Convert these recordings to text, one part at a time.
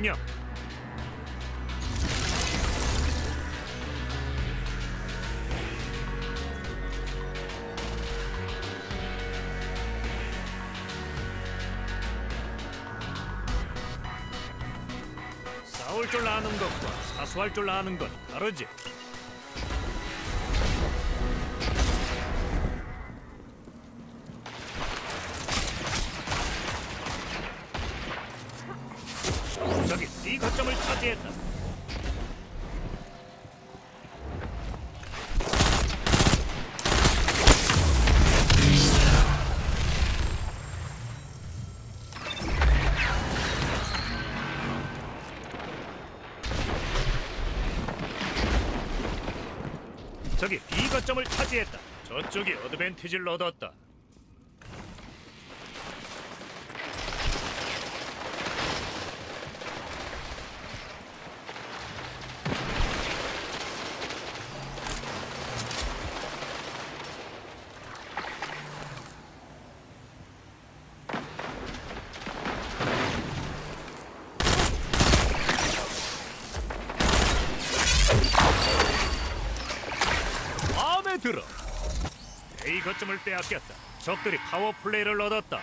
명령. 싸울 줄 아는 것과 사수할 줄 아는 건 다르지. 저기 C 거점을 차지했다. 저기 B 거점을 차지했다. 저쪽이 어드밴티지를 얻었다. 마음에 들어. A 거점을 빼앗겼다. 적들이 파워 플레이를 얻었다.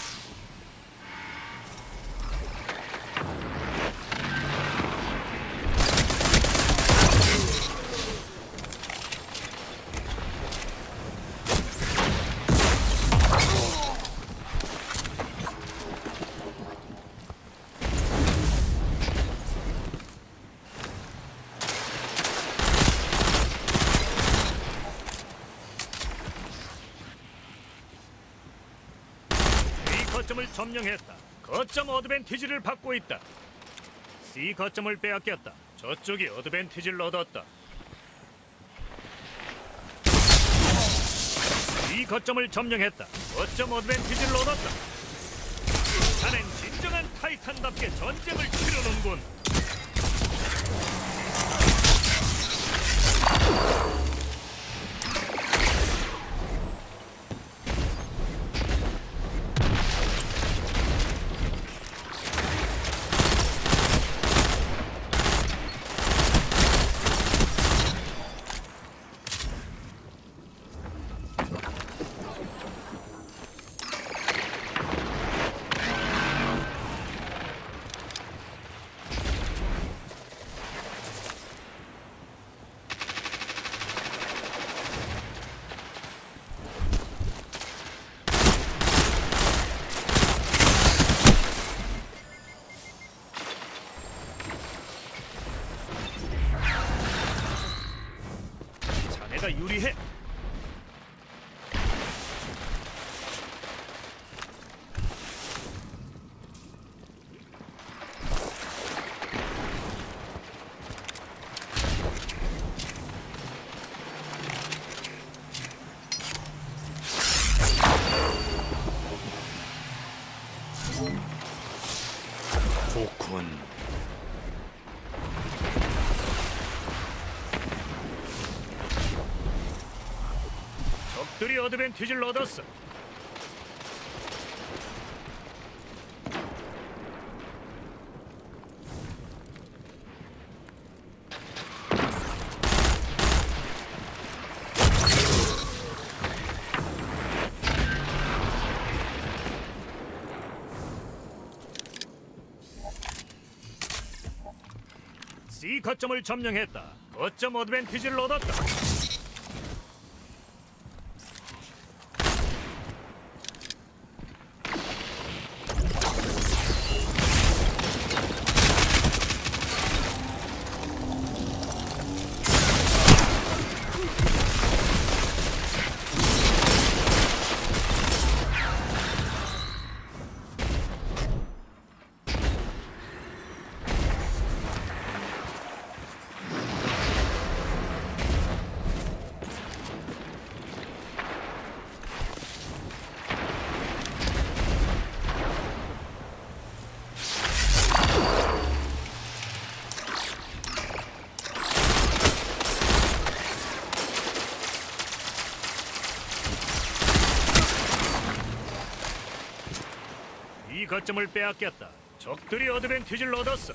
거점을 점령했다. 거점 어드밴티지를 받고 있다. C 거점을 빼앗겼다. 저쪽이 어드밴티지를 얻었다. B 거점을 점령했다. 거점 어드밴티지를 얻었다. 자넨 진정한 타이탄답게 전쟁을 치르는군. 자네가 유리해. 좋군. 적들이 어드밴티지를 얻었어. C 거점을 점령했다. 거점 어드밴티지를 얻었다. 이 거점을 빼앗겼다. 적들이 어드밴티지를 얻었어.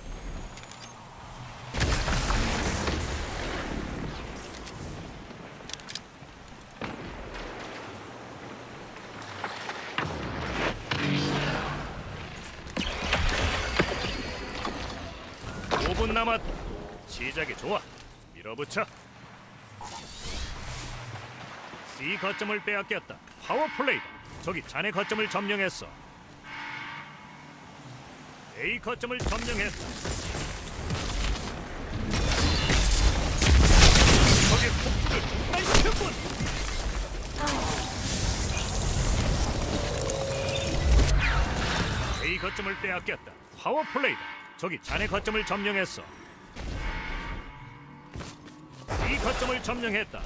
남았다. 시작이 좋아. 밀어붙여. C 거점을 빼앗겼다. 파워플레이다. 저기 자네 거점을 점령했어. A 거점을 점령했다. 적의 폭주를 폭발시켰군. A 거점을 빼앗겼다. 파워플레이다. 저기 자네 거점을 점령했어. C 거점을 점령했다.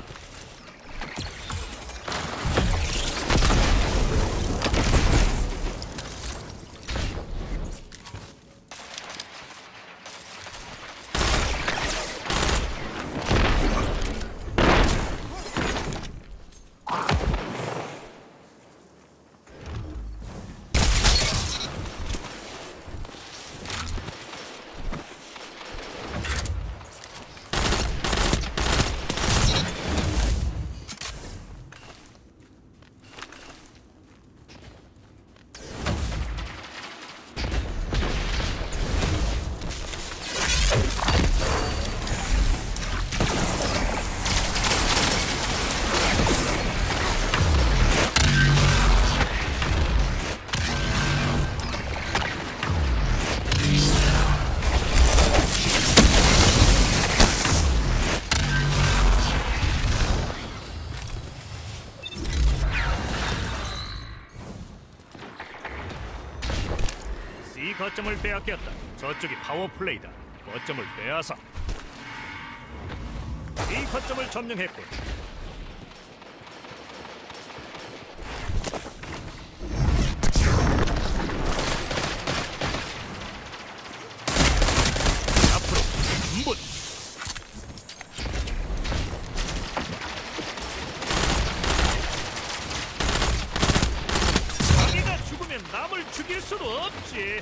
C 거점을 빼앗겼다. 저쪽이 파워플레이다. 거점을 빼앗아. C 거점을 점령했군. 앞으로 분분. 자기가 죽으면 남을 죽일 수도 없지.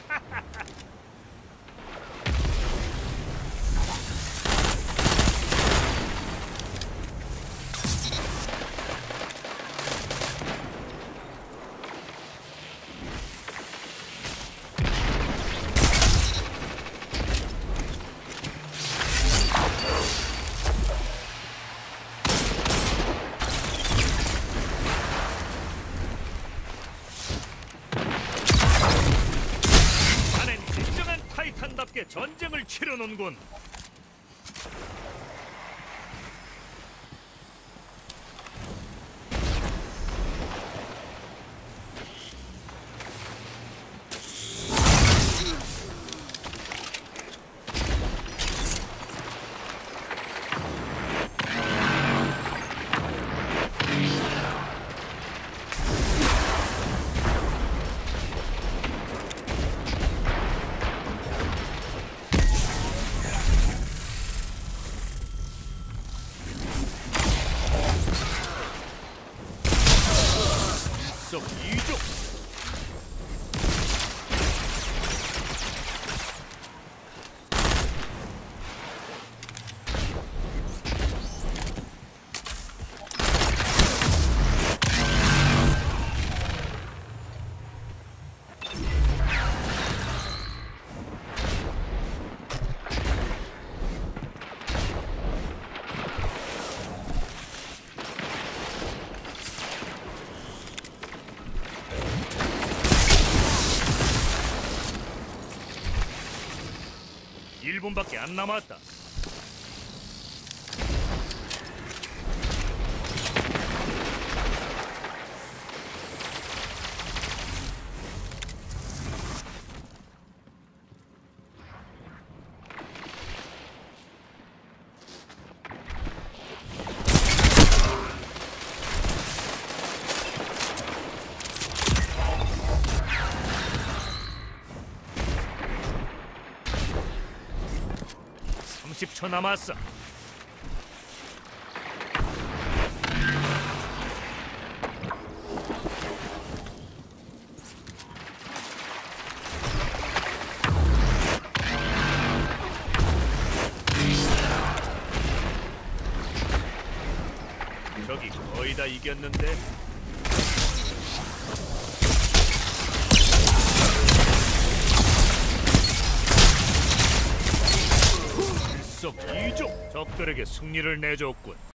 타이탄답게 전쟁을 치르는군. 이쪽. 일 분밖에 안 남았다. 초 남았어. 적이 거의 다 이겼는데. 일석이조 적들에게 승리를 내줬군.